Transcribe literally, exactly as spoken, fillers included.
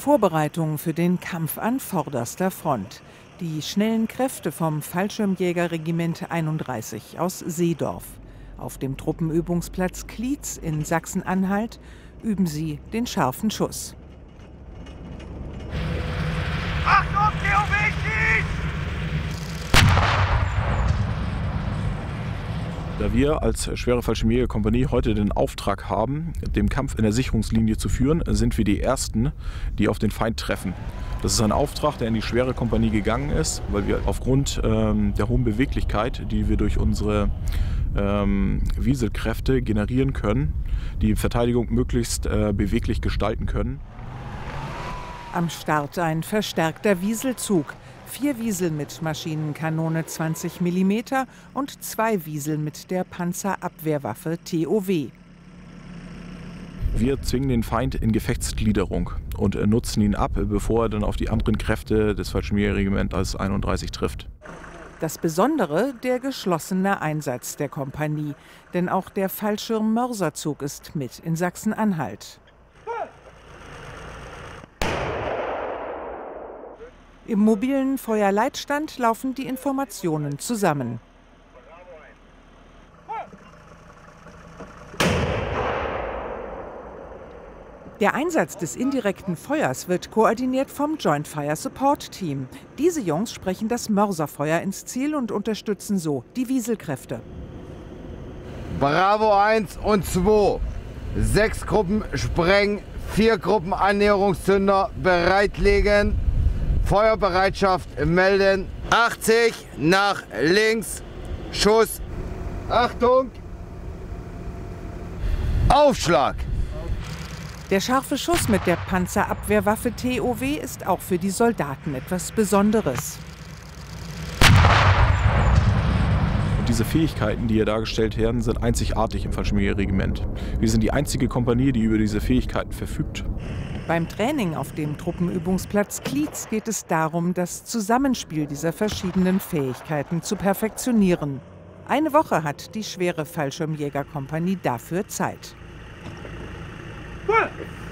Vorbereitung für den Kampf an vorderster Front. Die schnellen Kräfte vom Fallschirmjägerregiment einunddreißig aus Seedorf. Auf dem Truppenübungsplatz Klietz in Sachsen-Anhalt üben sie den scharfen Schuss. Achtung, T O W schießt! Da wir als Schwere Fallschirmjägerkompanie heute den Auftrag haben, den Kampf in der Sicherungslinie zu führen, sind wir die Ersten, die auf den Feind treffen. Das ist ein Auftrag, der in die Schwere Kompanie gegangen ist, weil wir aufgrund ähm, der hohen Beweglichkeit, die wir durch unsere ähm, Wieselkräfte generieren können, die Verteidigung möglichst äh, beweglich gestalten können. Am Start ein verstärkter Wieselzug. Vier Wiesel mit Maschinenkanone zwanzig Millimeter und zwei Wiesel mit der Panzerabwehrwaffe T O W. Wir zwingen den Feind in Gefechtsgliederung und nutzen ihn ab, bevor er dann auf die anderen Kräfte des Fallschirmjägerregiments als einunddreißig trifft. Das Besondere, der geschlossene Einsatz der Kompanie. Denn auch der Fallschirm-Mörserzug ist mit in Sachsen-Anhalt. Im mobilen Feuerleitstand laufen die Informationen zusammen. Der Einsatz des indirekten Feuers wird koordiniert vom Joint Fire Support Team. Diese Jungs sprechen das Mörserfeuer ins Ziel und unterstützen so die Wieselkräfte. Bravo eins und zwei. Sechs Gruppen Spreng, vier Gruppen Annäherungszünder bereitlegen. Feuerbereitschaft melden. achtzig nach links. Schuss. Achtung. Aufschlag. Der scharfe Schuss mit der Panzerabwehrwaffe T O W ist auch für die Soldaten etwas Besonderes. Und diese Fähigkeiten, die hier dargestellt werden, sind einzigartig im Fallschirmjägerregiment. Wir sind die einzige Kompanie, die über diese Fähigkeiten verfügt. Beim Training auf dem Truppenübungsplatz Klietz geht es darum, das Zusammenspiel dieser verschiedenen Fähigkeiten zu perfektionieren. Eine Woche hat die Schwere Fallschirmjägerkompanie dafür Zeit.